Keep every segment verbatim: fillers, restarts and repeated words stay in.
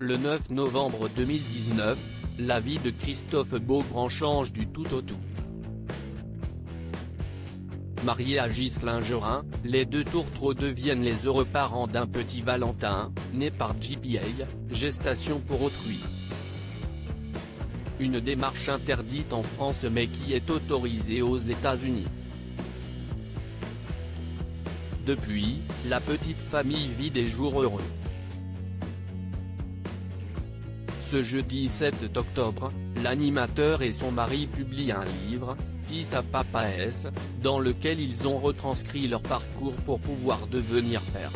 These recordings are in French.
Le neuf novembre deux mille dix-neuf, la vie de Christophe Beaugrand change du tout au tout. Marié à Ghislaine Gerin, les deux tourtereaux deviennent les heureux parents d'un petit Valentin, né par J P A, gestation pour autrui. Une démarche interdite en France mais qui est autorisée aux États-Unis. Depuis, la petite famille vit des jours heureux. Ce jeudi sept octobre, l'animateur et son mari publient un livre, Fils à Papa S, dans lequel ils ont retranscrit leur parcours pour pouvoir devenir père.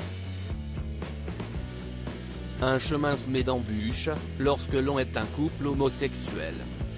Un chemin semé d'embûches, lorsque l'on est un couple homosexuel.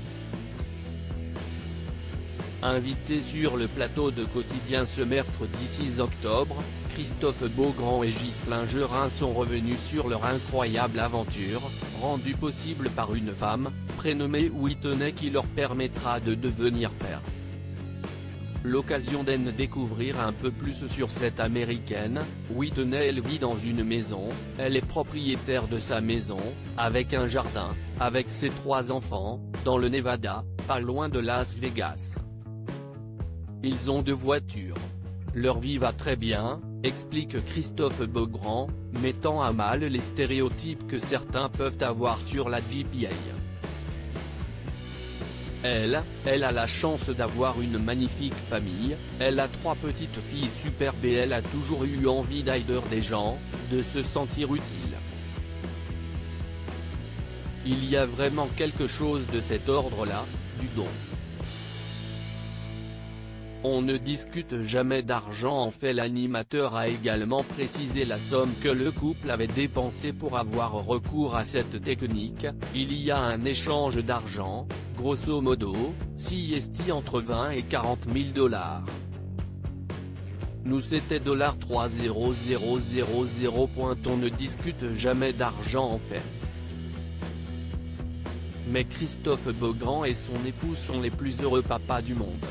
Invité sur le plateau de Quotidien ce mercredi six octobre, Christophe Beaugrand et Ghislaine Gerin sont revenus sur leur incroyable aventure, rendue possible par une femme, prénommée Whitney qui leur permettra de devenir père. L'occasion d'en découvrir un peu plus sur cette américaine. Whitney elle vit dans une maison, elle est propriétaire de sa maison, avec un jardin, avec ses trois enfants, dans le Nevada, pas loin de Las Vegas. Ils ont deux voitures. Leur vie va très bien, explique Christophe Beaugrand, mettant à mal les stéréotypes que certains peuvent avoir sur la J P A. Elle, elle a la chance d'avoir une magnifique famille, elle a trois petites filles superbes et elle a toujours eu envie d'aider des gens, de se sentir utile. Il y a vraiment quelque chose de cet ordre-là, du don. On ne discute jamais d'argent. En fait, l'animateur a également précisé la somme que le couple avait dépensée pour avoir recours à cette technique. Il y a un échange d'argent, grosso modo, C S T entre vingt et quarante mille dollars. Nous c'était trois zéro zéro zéro zéro. On ne discute jamais d'argent en fait. Mais Christophe Beaugrand et son épouse sont les plus heureux papas du monde.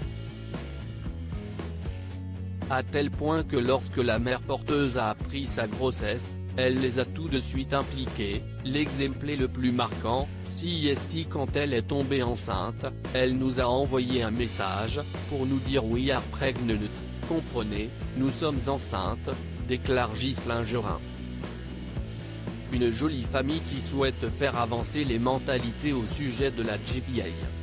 À tel point que lorsque la mère porteuse a appris sa grossesse, elle les a tout de suite impliqués. L'exemple le plus marquant, C S T quand elle est tombée enceinte, elle nous a envoyé un message, pour nous dire we are pregnant, comprenez, nous sommes enceintes, déclare Ghislaine Gerin. Une jolie famille qui souhaite faire avancer les mentalités au sujet de la J P A.